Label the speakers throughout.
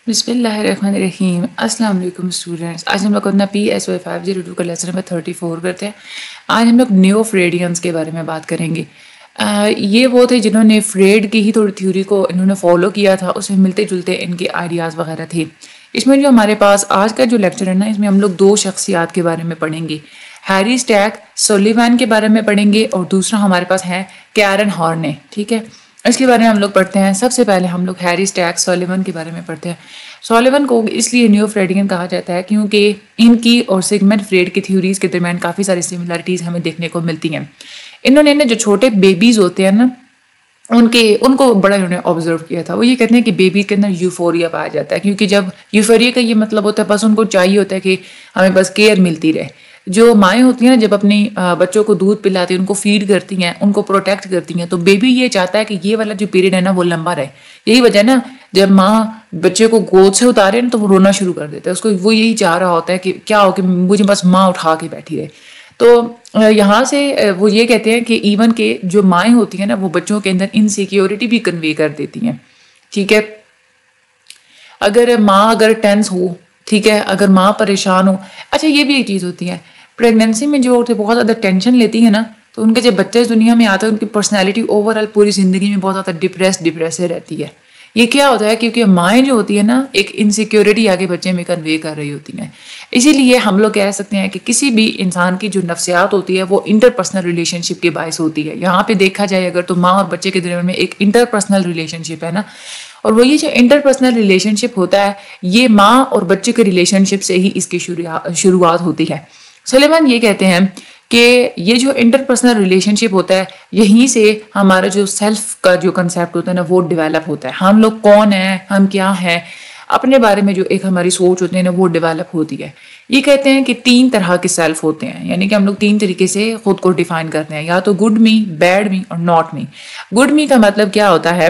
Speaker 1: बिस्मिल्लाहिर्रहमानिर्रहीम। अस्सलाम वालेकुम स्टूडेंट्स। आज हम लोग अपना PSY 502 का लेसन नंबर 34 करते हैं। आज हम लोग नियो फ्रेडियंस के बारे में बात करेंगे। ये वो थे जिन्होंने फ्रेड की ही थोड़ी थ्योरी को इन्होंने फॉलो किया था, उसमें मिलते जुलते इनके आइडियाज़ वगैरह थे। इसमें जो हमारे पास आज का जो लेक्चर है ना, इसमें हम लोग दो शख्सियात के बारे में पढ़ेंगे। हैरी स्टैक सुलिवान के बारे में पढ़ेंगे और दूसरा हमारे पास है कैरन हॉर्ने। ठीक है, इसके बारे में हम लोग पढ़ते हैं। सबसे पहले हम लोग हैरी स्टैक सुलिवान के बारे में पढ़ते हैं। सुलिवान को इसलिए नियो फ्रेडियन कहा जाता है क्योंकि इनकी और सिगमंड फ्रेड की थ्योरीज के दरमियान काफ़ी सारी सिमिलरिटीज़ हमें देखने को मिलती हैं। इन्होंने ना जो छोटे बेबीज़ होते हैं ना, उनको बड़ा इन्होंने ऑब्जर्व किया था। वो ये कहते हैं कि बेबी के अंदर यूफोरिया पाया जाता है, क्योंकि जब यूफोरिया का ये मतलब होता है बस उनको चाहिए होता है कि हमें बस केयर मिलती रहे। जो माएँ होती हैं ना, जब अपनी बच्चों को दूध पिलाती हैं, उनको फीड करती हैं, उनको प्रोटेक्ट करती हैं, तो बेबी ये चाहता है कि ये वाला जो पीरियड है ना वो लंबा रहे। यही वजह है ना, जब माँ बच्चे को गोद से उतारे ना तो वो रोना शुरू कर देता है। उसको वो यही चाह रहा होता है कि क्या हो कि मुझे बस माँ उठा के बैठी रहे। तो यहाँ से वो ये कहते हैं कि इवन के जो माएँ होती हैं ना, वो बच्चों के अंदर इनसिक्योरिटी भी कन्वे कर देती हैं। ठीक है, अगर टेंस हो, ठीक है, अगर माँ परेशान हो। अच्छा, ये भी एक चीज़ होती है, प्रेगनेंसी में जो औरतें बहुत ज़्यादा टेंशन लेती है ना, तो उनके जब बच्चे इस दुनिया में आते हैं, उनकी पर्सनैलिटी ओवरऑल पूरी ज़िंदगी में बहुत ज़्यादा डिप्रेस रहती है। ये क्या होता है, क्योंकि माएँ जो होती है ना, एक इनसिक्योरिटी आगे बच्चे में कन्वे कर रही होती हैं। इसीलिए हम लोग कह सकते हैं कि किसी भी इंसान की जो नफ्सियात होती है वो इंटरपर्सनल रिलेशनशिप के बायस होती है। यहाँ पे देखा जाए अगर, तो माँ और बच्चे के दरमियान में एक इंटरपर्सनल रिलेशनशिप है ना, और वो ये जो इंटरपर्सनल रिलेशनशिप होता है, ये माँ और बच्चे के रिलेशनशिप से ही इसकी शुरुआत होती है। सुलेमान ये कहते हैं कि ये जो इंटरपर्सनल रिलेशनशिप होता है, यहीं से हमारा जो सेल्फ का जो कंसेप्ट होता है ना, वो डेवलप होता है। हम लोग कौन हैं, हम क्या हैं, अपने बारे में जो एक हमारी सोच होती है ना, वो डेवलप होती है। ये कहते हैं कि 3 तरह के सेल्फ होते हैं, यानी कि हम लोग 3 तरीके से खुद को डिफाइन करते हैं, या तो गुड मी, बैड मी और नॉट मी। गुड मी का मतलब क्या होता है,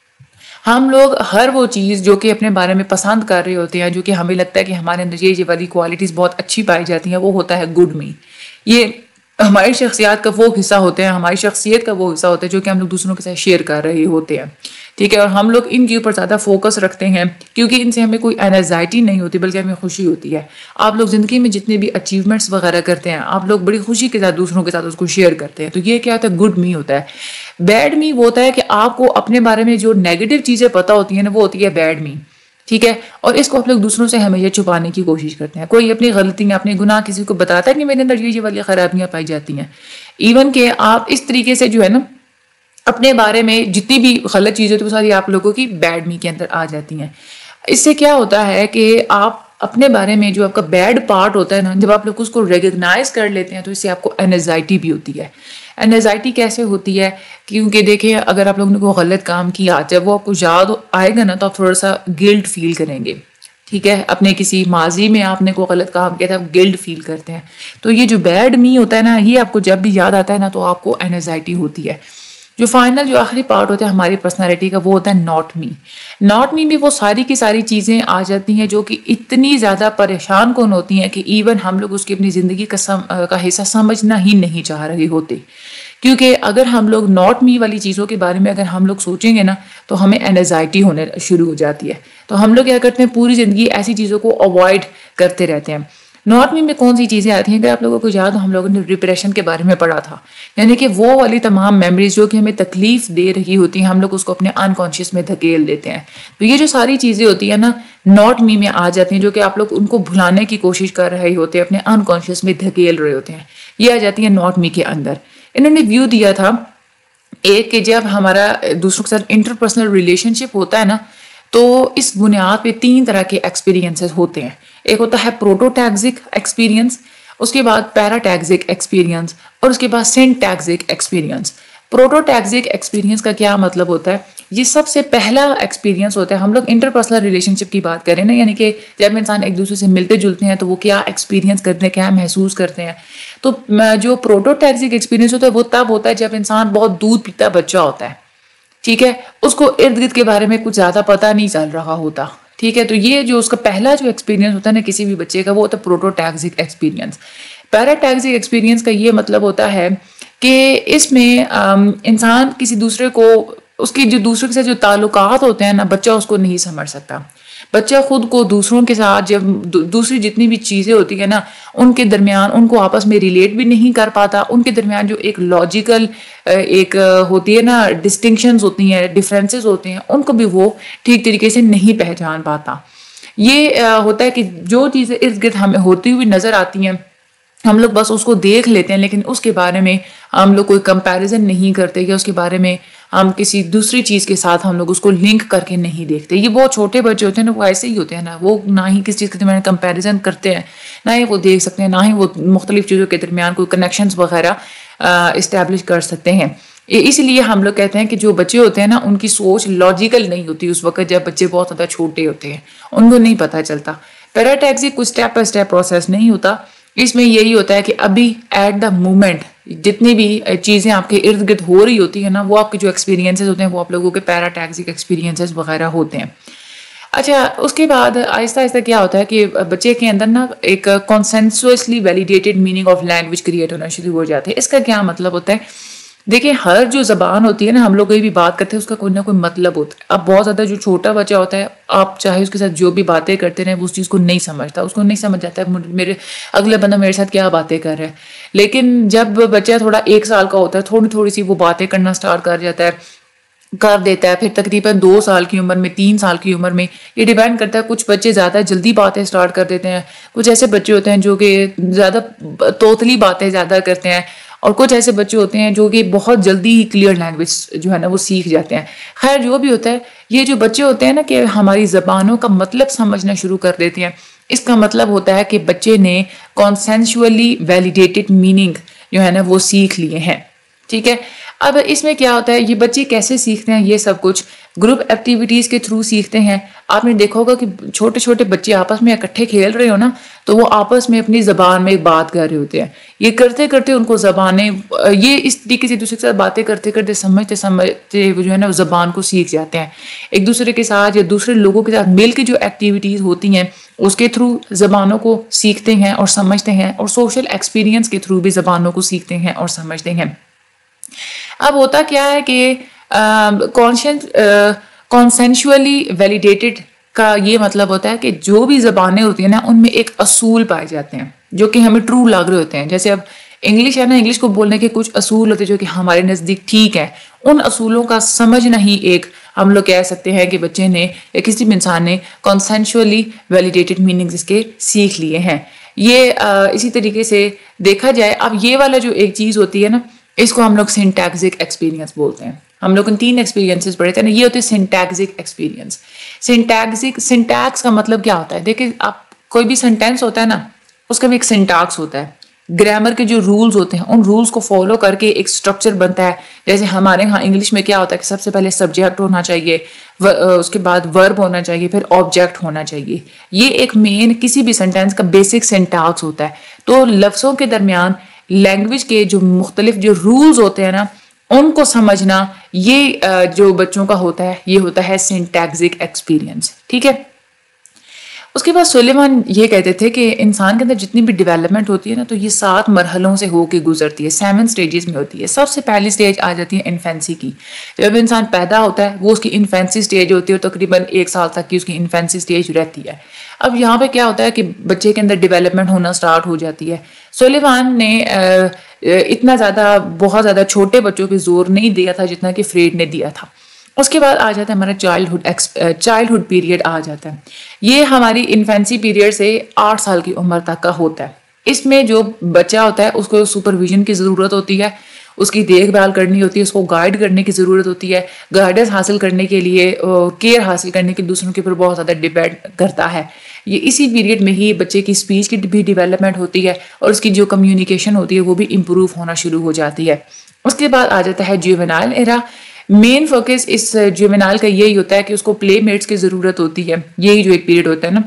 Speaker 1: हम लोग हर वो चीज़ जो कि अपने बारे में पसंद कर रहे होते हैं, जो कि हमें लगता है कि हमारे अंदर ये वाली क्वालिटीज़ बहुत अच्छी पाई जाती हैं, वो होता है गुड मी। ये हमारी शख्सियत का वो हिस्सा होते हैं, हमारी शख्सियत का वो हिस्सा होता है जो कि हम लोग दूसरों के साथ शेयर कर रहे होते हैं। ठीक है, और हम लोग इनके ऊपर ज़्यादा फोकस रखते हैं क्योंकि इनसे हमें कोई एनजाइटी नहीं होती, बल्कि हमें खुशी होती है। आप लोग ज़िंदगी में जितने भी अचीवमेंट्स वगैरह करते हैं, आप लोग बड़ी खुशी के साथ दूसरों के साथ उसको शेयर करते हैं। तो ये क्या होता है, गुड मी होता है। बैड मी वो होता है कि आपको अपने बारे में जो नेगेटिव चीज़ें पता होती हैं ना, वो होती है बैड मी। ठीक है, और इसको आप लोग दूसरों से हमेशा छुपाने की कोशिश करते हैं। कोई अपनी गलतियां, अपने गुनाह किसी को बताता है कि मेरे अंदर ये वाली खराबियां पाई जाती हैं। इवन के आप इस तरीके से जो है ना, अपने बारे में जितनी भी गलत चीज़ें होती है वो सारी आप लोगों की बैड मी के अंदर आ जाती हैं। इससे क्या होता है कि आप अपने बारे में जो आपका बैड पार्ट होता है ना, जब आप लोग उसको रिकग्नाइज कर लेते हैं, तो इससे आपको एनजाइटी भी होती है। एनजाइटी कैसे होती है, क्योंकि देखिए अगर आप लोगों ने कोई गलत काम किया, जब वो आपको याद आएगा ना, तो आप थोड़ा सा गिल्ट फील करेंगे। ठीक है, अपने किसी माजी में आपने कोई गलत काम किया था, आप गिल्ट फील करते हैं। तो ये जो बैड मी होता है ना, ये आपको जब भी याद आता है ना, तो आपको एनजाइटी होती है। जो फाइनल जो आखिरी पार्ट होता है हमारी पर्सनालिटी का, वो होता है नॉट मी। नॉट मी में वो सारी की सारी चीज़ें आ जाती हैं जो कि इतनी ज़्यादा परेशान कौन होती हैं कि इवन हम लोग उसकी अपनी ज़िंदगी का हिस्सा समझना ही नहीं चाह रहे होते। क्योंकि अगर हम लोग नॉट मी वाली चीज़ों के बारे में अगर हम लोग सोचेंगे ना, तो हमें एनजाइटी होने शुरू हो जाती है। तो हम लोग क्या करते हैं, पूरी ज़िंदगी ऐसी चीज़ों को अवॉइड करते रहते हैं। नॉट मी में कौन सी चीज़ें आती हैं, अगर आप लोगों को याद हो, हम लोगों ने डिप्रेशन के बारे में पढ़ा था। यानी कि वो वाली तमाम मेमोरीज जो कि हमें तकलीफ दे रही होती हैं, हम लोग उसको अपने अनकॉन्शियस में धकेल देते हैं। तो ये जो सारी चीज़ें होती हैं ना, नॉट मी में आ जाती हैं, जो कि आप लोग उनको भुलाने की कोशिश कर रहे होते हैं, अपने अनकॉन्शियस में धकेल रहे होते हैं। ये आ जाती है नॉट मी के अंदर। इन्होंने व्यू दिया था एक कि जब हमारा दूसरों के साथ इंटरपर्सनल रिलेशनशिप होता है ना, तो इस बुनियाद पे 3 तरह के एक्सपीरियंसेस होते हैं। एक होता है प्रोटोटैक्सिक एक्सपीरियंस, उसके बाद पैराटैक्सिक एक्सपीरियंस, और उसके बाद सिंटैक्सिक एक्सपीरियंस। प्रोटोटैक्सिक एक्सपीरियंस का क्या मतलब होता है, ये सबसे पहला एक्सपीरियंस होता है। हम लोग इंटरपर्सनल रिलेशनशिप की बात करें ना, यानी कि जब इंसान एक दूसरे से मिलते जुलते हैं तो वो क्या एक्सपीरियंस करते हैं, क्या महसूस करते हैं। तो जो प्रोटोटैक्सिक एक्सपीरियंस होता है वो तब होता है जब इंसान बहुत दूध पीता बच्चा होता है। ठीक है, उसको इर्द गिर्द के बारे में कुछ ज़्यादा पता नहीं चल रहा होता। ठीक है, तो ये जो उसका पहला जो एक्सपीरियंस होता है ना किसी भी बच्चे का, वो होता है प्रोटोटैक्सिक एक्सपीरियंस। पैराटैक्सिक एक्सपीरियंस का ये मतलब होता है कि इसमें इंसान किसी दूसरे को उसकी जो दूसरों के साथ जो ताल्लुकात होते हैं ना, बच्चा उसको नहीं समझ सकता। बच्चा खुद को दूसरों के साथ जब दूसरी जितनी भी चीज़ें होती है ना, उनके दरमियान उनको आपस में रिलेट भी नहीं कर पाता। उनके दरमियान जो एक लॉजिकल एक होती है ना, डिस्टिंक्शंस होती हैं, डिफरेंसेस होते हैं, उनको भी वो ठीक तरीके से नहीं पहचान पाता। ये होता है कि जो चीज़ें इर्द गिर्द हमें होती हुई नज़र आती हैं, हम लोग बस उसको देख लेते हैं, लेकिन उसके बारे में हम लोग कोई कंपैरिजन नहीं करते, या उसके बारे में हम किसी दूसरी चीज़ के साथ हम लोग उसको लिंक करके नहीं देखते। ये बहुत छोटे बच्चे होते हैं ना, वो ऐसे ही होते हैं ना, वो ना ही किसी चीज़ के दरमियान कंपैरिजन करते हैं, ना ही वो देख सकते हैं, ना ही वो मुख्तलिफ चीज़ों के दरमियान कोई कनेक्शंस वगैरह इस्टेब्लिश कर सकते हैं। इसलिए हम लोग कहते हैं कि जो बच्चे होते हैं ना, उनकी सोच लॉजिकल नहीं होती उस वक्त जब बच्चे बहुत ज़्यादा छोटे होते हैं, उनको नहीं पता चलता। पैराटैक्सी कुछ स्टेप बाय स्टेप प्रोसेस नहीं होता। इसमें यही होता है कि अभी एट द मोमेंट जितनी भी चीज़ें आपके इर्द गिर्द हो रही होती है ना, वो आपके जो एक्सपीरियंसेस होते हैं वो आप लोगों के पैराटैक्सिक एक्सपीरियंसेस वगैरह होते हैं। अच्छा, उसके बाद आहिस्ता आहिस्ता क्या होता है कि बच्चे के अंदर ना एक consensually validated meaning of language create होना शुरू हो जाते हैं। इसका क्या मतलब होता है? देखिए, हर जो ज़बान होती है ना, हम लोग कोई भी बात करते हैं उसका कोई ना कोई मतलब होता है। अब बहुत ज़्यादा जो छोटा बच्चा होता है, आप चाहे उसके साथ जो भी बातें करते रहें, वो उस चीज़ को नहीं समझता, उसको नहीं समझ जाता है मेरे अगला बंदा मेरे साथ क्या बातें कर रहा है। लेकिन जब बच्चा थोड़ा 1 साल का होता है, थोड़ी थोड़ी सी वो बातें करना स्टार्ट कर जाता है, कर देता है, फिर तकरीबन 2 साल की उम्र में, 3 साल की उम्र में, ये डिपेंड करता है। कुछ बच्चे ज़्यादा जल्दी बातें स्टार्ट कर देते हैं, कुछ ऐसे बच्चे होते हैं जो कि ज़्यादा तोतली बातें ज़्यादा करते हैं, और कुछ ऐसे बच्चे होते हैं जो कि बहुत जल्दी ही क्लियर लैंग्वेज जो है ना वो सीख जाते हैं। खैर, जो भी होता है, ये जो बच्चे होते हैं ना कि हमारी ज़बानों का मतलब समझना शुरू कर देते हैं, इसका मतलब होता है कि बच्चे ने कॉन्सेंशुअली वैलिडेटेड मीनिंग जो है ना वो सीख लिए हैं। ठीक है। अब इसमें क्या होता है, ये बच्चे कैसे सीखते हैं? ये सब कुछ ग्रुप एक्टिविटीज़ के थ्रू सीखते हैं। आपने देखा होगा कि छोटे छोटे बच्चे आपस में इकट्ठे खेल रहे हो ना, तो वो आपस में अपनी ज़बान में एक बात कर रहे होते हैं। ये करते करते उनको ज़बानें, ये इस तरीके से दूसरे के साथ बातें करते करते समझते समझते जो है ना ज़बान को सीख जाते हैं। एक दूसरे के साथ या दूसरे लोगों के साथ मिल के जो एक्टिविटीज़ होती हैं उसके थ्रू ज़बानों को सीखते हैं और समझते हैं, और सोशल एक्सपीरियंस के थ्रू भी ज़बानों को सीखते हैं और समझते हैं। अब होता क्या है कि कॉन्सेंशुअली वैलिडेटेड का ये मतलब होता है कि जो भी ज़बानें होती हैं ना, उनमें एक असूल पाए जाते हैं जो कि हमें ट्रू लग रहे होते हैं। जैसे अब इंग्लिश है ना, इंग्लिश को बोलने के कुछ असूल होते हैं जो कि हमारे नज़दीक ठीक है। उन असूलों का समझना ही एक, हम लोग कह सकते हैं कि बच्चे ने या किसी भी इंसान ने कॉन्सेंशुअली वैलिडेटेड मीनिंग्स इसके सीख लिए हैं। ये इसी तरीके से देखा जाए, अब ये वाला जो एक चीज़ होती है ना, इसको हम लोग सिंटैक्सिक एक्सपीरियंस बोलते हैं। हम लोग 3 एक्सपीरियंसेस पढ़े थे ना, ये होते हैं सिंटैक्सिक एक्सपीरियंस। सिंटैक्स का मतलब क्या होता है? देखिए, आप कोई भी सेंटेंस होता है ना, उसका भी एक सिंटैक्स होता है। ग्रामर के जो रूल्स होते हैं, उन रूल्स को फॉलो करके एक स्ट्रक्चर बनता है। जैसे हमारे यहाँ इंग्लिश में क्या होता है कि सबसे पहले सब्जेक्ट होना चाहिए, उसके बाद वर्ब होना चाहिए, फिर ऑब्जेक्ट होना चाहिए। ये एक मेन किसी भी सेंटेंस का बेसिक सिंटैक्स होता है। तो लफ्ज़ों के दरमियान लैंग्वेज के जो मुख्तलिफ जो रूल्स होते हैं ना, उनको समझना, ये जो बच्चों का होता है, ये होता है सिंटैक्सिक एक्सपीरियंस। ठीक है। उसके बाद सुलेमान ये कहते थे कि इंसान के अंदर जितनी भी डेवलपमेंट होती है ना, तो ये 7 मरहलों से होके गुजरती है, 7 स्टेजेस में होती है। सबसे पहली स्टेज आ जाती है इन्फेंसी की। जब इंसान पैदा होता है, वो उसकी इन्फेंसी स्टेज होती है, और तकरीबन 1 साल तक की उसकी इन्फेंसी स्टेज रहती है। अब यहाँ पे क्या होता है कि बच्चे के अंदर डेवलपमेंट होना स्टार्ट हो जाती है। सुलेमान ने इतना ज़्यादा, बहुत ज़्यादा छोटे बच्चों पे जोर नहीं दिया था जितना कि फ्रेड ने दिया था। उसके बाद आ जाता है हमारा चाइल्डहुड पीरियड आ जाता है। ये हमारी इन्फेंसी पीरियड से 8 साल की उम्र तक का होता है। इसमें जो बच्चा होता है उसको सुपरविजन की ज़रूरत होती है, उसकी देखभाल करनी होती है, उसको गाइड करने की ज़रूरत होती है। गाइडेंस हासिल करने के लिए, केयर हासिल करने के दूसरों के ऊपर बहुत ज़्यादा डिपेंड करता है। ये इसी पीरियड में ही बच्चे की स्पीच की भी डेवलपमेंट होती है, और उसकी जो कम्युनिकेशन होती है वो भी इम्प्रूव होना शुरू हो जाती है। उसके बाद आ जाता है जुवेनाइल एरा। मेन फोकस इस जुवेनाइल का यही होता है कि उसको प्लेमेट्स की ज़रूरत होती है। यही जो एक पीरियड होता है ना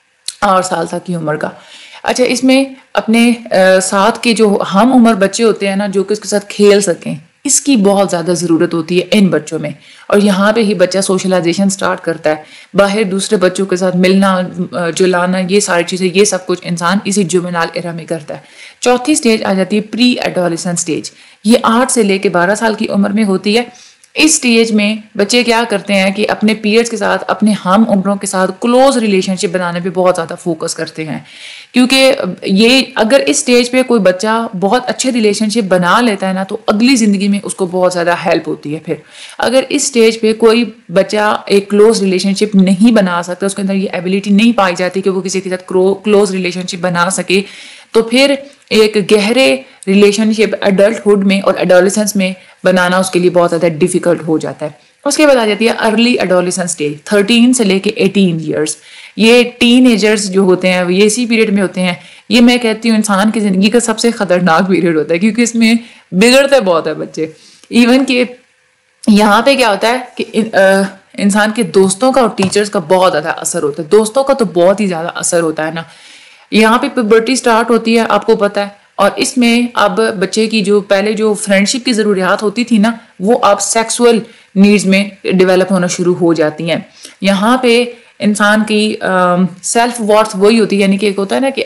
Speaker 1: 8 साल तक की उम्र का। अच्छा, इसमें अपने साथ के जो हम उम्र बच्चे होते हैं ना, जो कि उसके साथ खेल सकें, इसकी बहुत ज़्यादा ज़रूरत होती है इन बच्चों में। और यहाँ पे ही बच्चा सोशलाइजेशन स्टार्ट करता है, बाहर दूसरे बच्चों के साथ मिलना जुलाना, ये सारी चीज़ें, ये सब कुछ इंसान इसी जुवेनाइल एरा में करता है। चौथी स्टेज आ जाती है प्री एडोलेसेंट स्टेज। ये 8 से लेके 12 साल की उम्र में होती है। इस स्टेज में बच्चे क्या करते हैं कि अपने पीयर्स के साथ, अपने हम उम्रों के साथ क्लोज रिलेशनशिप बनाने पे बहुत ज़्यादा फोकस करते हैं, क्योंकि ये अगर इस स्टेज पे कोई बच्चा बहुत अच्छे रिलेशनशिप बना लेता है ना, तो अगली ज़िंदगी में उसको बहुत ज़्यादा हेल्प होती है। फिर अगर इस स्टेज पे कोई बच्चा एक क्लोज रिलेशनशिप नहीं बना सकता, उसके अंदर ये एबिलिटी नहीं पाई जाती कि वो किसी के साथ क्लोज रिलेशनशिप बना सके, तो फिर एक गहरे रिलेशनशिप एडल्टहुड में और एडोलेसेंस में बनाना उसके लिए बहुत ज़्यादा डिफिकल्ट हो जाता है। उसके बाद आ जाती है अर्ली एडोलेसेंस स्टेज, 13 से लेके 18 ईयर्स। ये टीनेजर्स जो होते हैं ये इसी पीरियड में होते हैं। ये मैं कहती हूँ इंसान की ज़िंदगी का सबसे ख़तरनाक पीरियड होता है, क्योंकि इसमें बिगड़ते बहुत है बच्चे। इवन कि यहाँ पे क्या होता है कि इंसान के दोस्तों का और टीचर्स का बहुत ज़्यादा असर होता है। दोस्तों का तो बहुत ही ज़्यादा असर होता है ना। यहाँ पे पुबर्टी स्टार्ट होती है, आपको पता है, और इसमें अब बच्चे की जो पहले जो फ्रेंडशिप की ज़रूरियात होती थी ना, वो अब सेक्सुअल नीड्स में डेवलप होना शुरू हो जाती हैं। यहाँ पे इंसान की सेल्फ वर्थ वही होती है, यानी कि एक होता है ना कि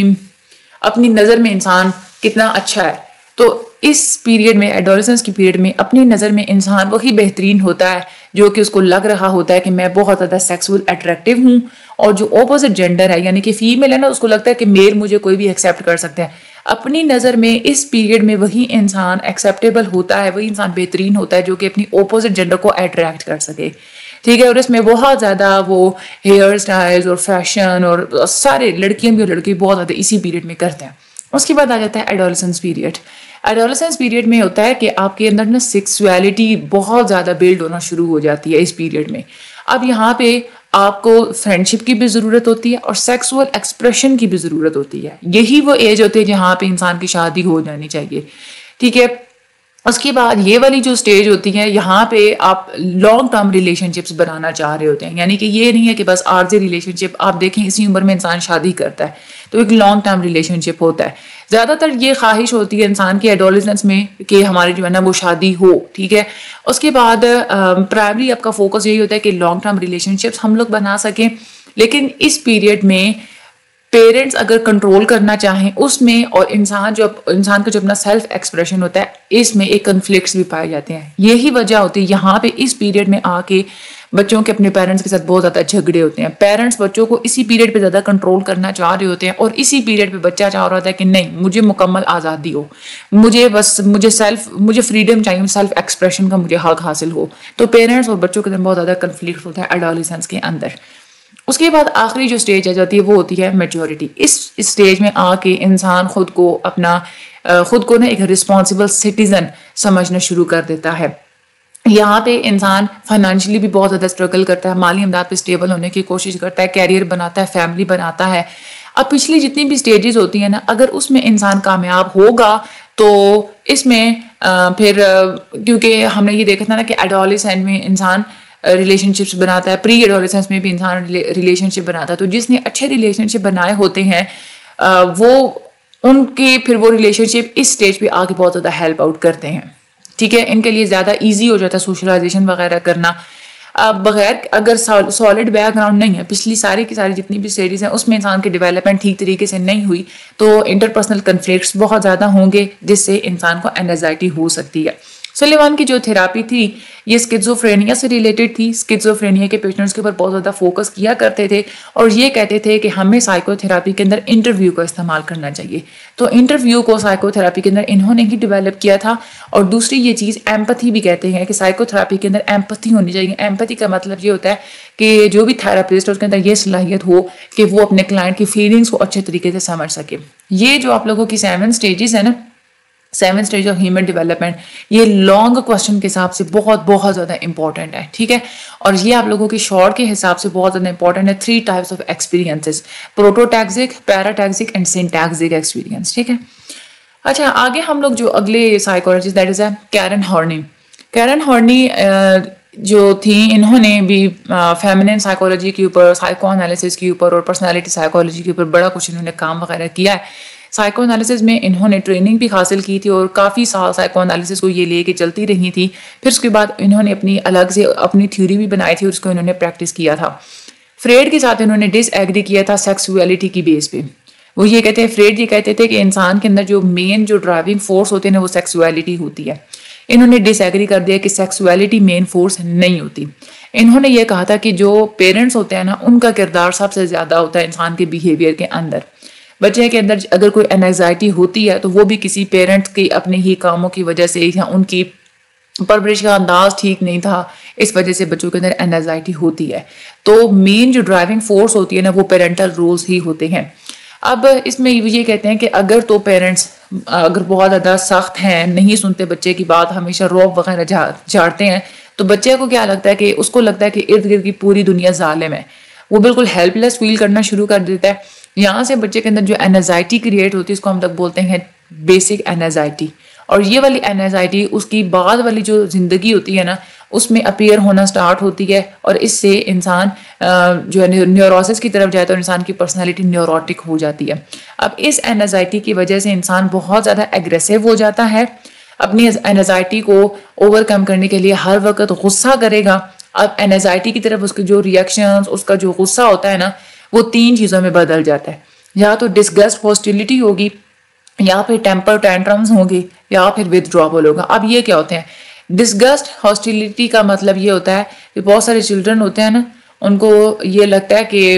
Speaker 1: अपनी नज़र में इंसान कितना अच्छा है। तो इस पीरियड में, एडोलेसेंस की पीरियड में, अपनी नज़र में इंसान वही बेहतरीन होता है जो कि उसको लग रहा होता है कि मैं बहुत ज़्यादा सेक्सुअल अट्रैक्टिव हूँ, और जो ऑपोजिट जेंडर है यानी कि फीमेल है ना, उसको लगता है कि मेल मुझे कोई भी एक्सेप्ट कर सकता है। अपनी नज़र में इस पीरियड में वही इंसान एक्सेप्टेबल होता है, वही इंसान बेहतरीन होता है जो कि अपनी ऑपोजिट जेंडर को अट्रैक्ट कर सके, ठीक है। और इसमें बहुत ज़्यादा वो हेयर स्टाइल्स और फैशन और सारे लड़कियां भी और लड़के बहुत ज़्यादा इसी पीरियड में करते हैं। उसके बाद आ जाता है एडोलेसेंस पीरियड। एडोलेसेंस पीरियड में होता है कि आपके अंदर ना सेक्सुअलिटी बहुत ज़्यादा बिल्ड होना शुरू हो जाती है इस पीरियड में। अब यहाँ पे आपको फ्रेंडशिप की भी ज़रूरत होती है और सेक्सुअल एक्सप्रेशन की भी ज़रूरत होती है। यही वो एज होती है जहाँ पे इंसान की शादी हो जानी चाहिए, ठीक है। उसके बाद ये वाली जो स्टेज होती है, यहाँ पे आप लॉन्ग टर्म रिलेशनशिप्स बनाना चाह रहे होते हैं, यानी कि ये नहीं है कि बस आरजी रिलेशनशिप। आप देखें इसी उम्र में इंसान शादी करता है तो एक लॉन्ग टर्म रिलेशनशिप होता है। ज़्यादातर ये ख्वाहिश होती है इंसान की एडोलेसेंस में कि हमारी जो है ना वो शादी हो, ठीक है। उसके बाद प्राइमरी आपका फोकस यही होता है कि लॉन्ग टर्म रिलेशनशिप्स हम लोग बना सकें। लेकिन इस पीरियड में पेरेंट्स अगर कंट्रोल करना चाहें उसमें, और इंसान का जो अपना सेल्फ एक्सप्रेशन होता है, इसमें एक कन्फ्लिक्ट्स भी पाए जाते हैं। यही वजह होती है यहाँ पे इस पीरियड में आके बच्चों के अपने पेरेंट्स के साथ बहुत ज़्यादा झगड़े होते हैं। पेरेंट्स बच्चों को इसी पीरियड पे ज़्यादा कंट्रोल करना चाह रहे होते हैं, और इसी पीरियड पे बच्चा चाह रहा होता है कि नहीं, मुझे मुकम्मल आज़ादी हो, मुझे फ्रीडम चाहिए, सेल्फ एक्सप्रेशन का मुझे हक हासिल हो। तो पेरेंट्स और बच्चों के अंदर बहुत ज़्यादा कन्फ्लिक्ट होता है एडोलेसेंस के अंदर। उसके बाद आखिरी जो स्टेज आ जाती है वो होती है मैच्योरिटी। इस स्टेज में आके इंसान खुद को ना एक रिस्पॉन्सिबल सिटीजन समझना शुरू कर देता है। यहाँ पे इंसान फाइनेंशियली भी बहुत ज़्यादा स्ट्रगल करता है, माली इमदाद पे स्टेबल होने की कोशिश करता है, कैरियर बनाता है, फैमिली बनाता है। अब पिछली जितनी भी स्टेजेस होती हैं ना, अगर उसमें इंसान कामयाब होगा तो इसमें क्योंकि हमने ये देखा था ना कि एडोलेसेंस में इंसान रिलेशनशिप्स बनाता है, प्री एडोलेसेंस में भी इंसान रिलेशनशिप बनाता है। तो जिसने अच्छे रिलेशनशिप बनाए होते हैं फिर वो रिलेशनशिप इस स्टेज पे आके बहुत ज़्यादा हेल्प आउट करते हैं, ठीक है। इनके लिए ज़्यादा ईजी हो जाता है सोशलाइजेशन वगैरह करना। बगैर अगर सॉलिड बैकग्राउंड नहीं है, पिछली सारी की सारी जितनी भी स्टेजेस हैं उसमें इंसान की डेवलपमेंट ठीक तरीके से नहीं हुई, तो इंटरपर्सनल कन्फ्लिक्ट्स बहुत ज़्यादा होंगे, जिससे इंसान को एंजाइटी हो सकती है। सुलेमान की जो थेरापी थी ये स्किज़ोफ्रेनिया से रिलेटेड थी। स्किज़ोफ्रेनिया के पेशेंट्स के ऊपर बहुत ज़्यादा फोकस किया करते थे और ये कहते थे कि हमें साइकोथेरापी के अंदर इंटरव्यू का इस्तेमाल करना चाहिए। तो इंटरव्यू को साइकोथेरापी के अंदर इन्होंने ही डेवलप किया था। और दूसरी ये चीज़ एम्पैथी भी कहते हैं कि साइकोथेरापी के अंदर एम्पैथी होनी चाहिए। एम्पैथी का मतलब ये होता है कि जो भी थेरापिस्ट है उसके अंदर ये सलाहियत हो कि वो अपने क्लाइंट की फीलिंग्स को अच्छे तरीके से समझ सके। ये जो आप लोगों की 7 स्टेजेस है ना, 7 स्टेज ऑफ ह्यूमन डेवलपमेंट, ये लॉन्ग क्वेश्चन के हिसाब से बहुत बहुत ज़्यादा इंपॉर्टेंट है, ठीक है। और ये आप लोगों की शॉर्ट के हिसाब से बहुत ज़्यादा इंपॉर्टेंट है। 3 types of experiences, prototaxic, parataxic and syntaxic experience, ठीक है। अच्छा, आगे हम लोग जो अगले psychologist that is Karen Horney. Karen Horney जो थी, इन्होंने भी फेमिनिन साइकोलॉजी के ऊपर, साइको एनालिसिस के ऊपर और पर्सनैलिटी साइकोलॉजी के ऊपर बड़ा कुछ इन्होंने काम वगैरह किया है। साइको एनालिसिस में इन्होंने ट्रेनिंग भी हासिल की थी और काफ़ी साल साइको एनालिसिस को ये लेके चलती रही थी। फिर उसके बाद इन्होंने अपनी अलग से अपनी थ्योरी भी बनाई थी और उसको इन्होंने प्रैक्टिस किया था। फ्रेड के साथ इन्होंने डिसएग्री किया था सेक्सुअलिटी की बेस पे। वो ये कहते हैं, फ्रेड ये कहते थे कि इंसान के अंदर जो मेन जो ड्राइविंग फोर्स होते हैं ना वो सेक्सुअलिटी होती है। इन्होंने डिसएग्री कर दिया कि सेक्सुअलिटी मेन फोर्स नहीं होती। इन्होंने ये कहा था कि जो पेरेंट्स होते हैं ना, उनका किरदार सबसे ज़्यादा होता है इंसान के बिहेवियर के अंदर। बच्चे के अंदर अगर कोई एनजाइटी होती है तो वो भी किसी पेरेंट्स की अपने ही कामों की वजह से या उनकी परवरिश का अंदाज ठीक नहीं था, इस वजह से बच्चों के अंदर एनजाइटी होती है। तो मेन जो ड्राइविंग फोर्स होती है ना, वो पेरेंटल रोल्स ही होते हैं। अब इसमें ये कहते हैं कि अगर तो पेरेंट्स अगर बहुत ज़्यादा सख्त हैं, नहीं सुनते बच्चे की बात, हमेशा रौब वगैरह झाड़ते हैं, तो बच्चे को क्या लगता है कि उसको लगता है कि इर्द गिर्द की पूरी दुनिया जालिम है। वो बिल्कुल हेल्पलेस फील करना शुरू कर देता है। यहाँ से बच्चे के अंदर जो एनजाइटी क्रिएट होती है, इसको हम तक बोलते हैं बेसिक एनजाइटी। और ये वाली एनजाइटी उसकी बाद वाली जो ज़िंदगी होती है ना, उसमें अपीयर होना स्टार्ट होती है, और इससे इंसान जो है न्यूरोसिस की तरफ जाता है और इंसान की पर्सनैलिटी न्यूरोटिक हो जाती है। अब इस एनजाइटी की वजह से इंसान बहुत ज़्यादा एग्रेसिव हो जाता है। अपनी एनजाइटी को ओवरकम करने के लिए हर वक्त गुस्सा करेगा। अब एनजाइटी की तरफ उसके जो रिएक्शंस, उसका जो गुस्सा होता है ना, वो 3 चीज़ों में बदल जाता है। या तो डिस्गस्ट, हॉस्टिलिटी होगी, या फिर टेम्पर टैंट्रम्स होंगे, या फिर विथड्रॉवल होगा। अब ये क्या होते हैं? डिस्गस्ट, हॉस्टिलिटी का मतलब ये होता है कि बहुत सारे चिल्ड्रन होते हैं ना, उनको ये लगता है कि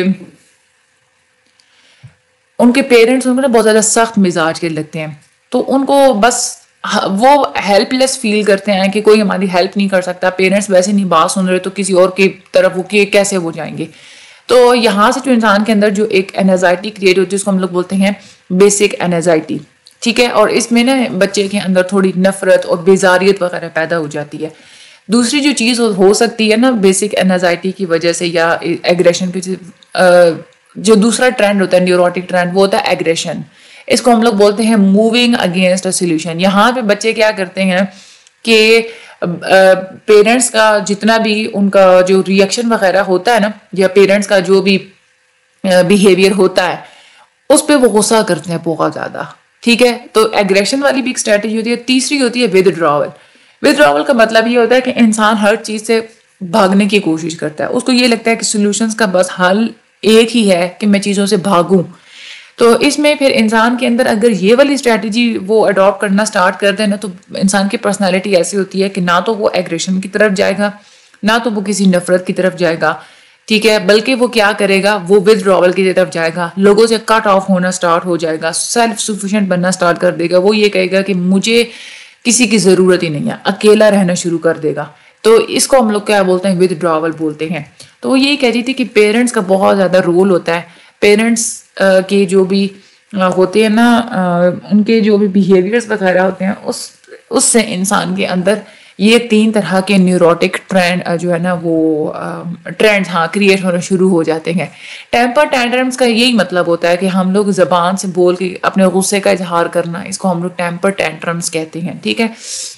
Speaker 1: उनके पेरेंट्स उनको ना बहुत ज़्यादा सख्त मिजाज के लगते हैं, तो उनको बस वो हेल्पलेस फील करते हैं कि कोई हमारी हेल्प नहीं कर सकता, पेरेंट्स वैसे नहीं बात सुन रहे तो किसी और की तरफ वो के कैसे वो जाएंगे। तो यहाँ से जो इंसान के अंदर जो एक एनजाइटी क्रिएट होती है, उसको हम लोग बोलते हैं बेसिक एनजाइटी, ठीक है। और इसमें ना बच्चे के अंदर थोड़ी नफरत और बेजारियत वगैरह पैदा हो जाती है। दूसरी जो चीज़ हो सकती है ना बेसिक एनजाइटी की वजह से या एग्रेशन की, जो दूसरा ट्रेंड होता है न्यूरोटिक ट्रेंड, वो होता है एग्रेशन। इसको हम लोग बोलते हैं मूविंग अगेंस्ट अ सोल्यूशन। यहाँ पे बच्चे क्या करते हैं कि पेरेंट्स का जितना भी उनका जो रिएक्शन वगैरह होता है ना, या पेरेंट्स का जो भी बिहेवियर होता है, उस पर वो गुस्सा करते हैं बहुत ज़्यादा, ठीक है। तो एग्रेशन वाली भी एक स्ट्रेटजी होती है। तीसरी होती है विदड्रॉवल। विदड्रॉवल का मतलब ये होता है कि इंसान हर चीज़ से भागने की कोशिश करता है। उसको ये लगता है कि सॉल्यूशंस का बस हल एक ही है कि मैं चीज़ों से भागूं। तो इसमें फिर इंसान के अंदर अगर ये वाली स्ट्रेटजी वो अडॉप्ट करना स्टार्ट कर दे ना, तो इंसान की पर्सनालिटी ऐसी होती है कि ना तो वो एग्रेशन की तरफ जाएगा, ना तो वो किसी नफरत की तरफ जाएगा, ठीक है, बल्कि वो क्या करेगा, वो विदड्रॉवल की तरफ जाएगा, लोगों से कट ऑफ होना स्टार्ट हो जाएगा, सेल्फ सफिशिएंट बनना स्टार्ट कर देगा। वो ये कहेगा कि मुझे किसी की ज़रूरत ही नहीं है, अकेला रहना शुरू कर देगा। तो इसको हम लोग क्या बोलते हैं, विदड्रॉवल बोलते हैं। तो वो यही कहती थी कि पेरेंट्स का बहुत ज़्यादा रोल होता है। पेरेंट्स के जो भी होते हैं ना, उनके जो भी बिहेवियर्स वगैरह होते हैं, उससे इंसान के अंदर ये 3 तरह के न्यूरोटिक ट्रेंड जो है ना, वो ट्रेंड्स क्रिएट होना शुरू हो जाते हैं। टेम्पर टैंट्रम्स का यही मतलब होता है कि हम लोग ज़बान से बोल के अपने गुस्से का इजहार करना, इसको हम लोग टेम्पर टैंट्रम्स कहते हैं, ठीक है।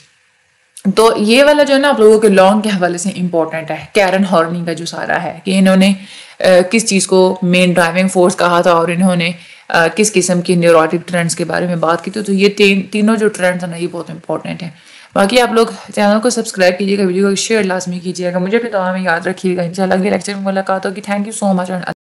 Speaker 1: तो ये वाला जो है ना आप लोगों के लॉन्ग के हवाले से इम्पोर्टेंट है। कैरन हॉर्नी का जो सारा है कि इन्होंने किस चीज़ को मेन ड्राइविंग फोर्स कहा था और इन्होंने किस किस्म के न्यूरोटिक ट्रेंड्स के बारे में बात की थी। तो ये तीनों जो ट्रेंड्स हैं ना, ये बहुत इंपॉर्टेंट है। बाकी आप लोग चैनल को सब्सक्राइब कीजिएगा, वीडियो को शेयर लाजमी कीजिएगा, मुझे भी दुआ में याद रखिएगा। इंशाल्लाह अगले लेक्चर में मुलाकात होगी। Thank you so much.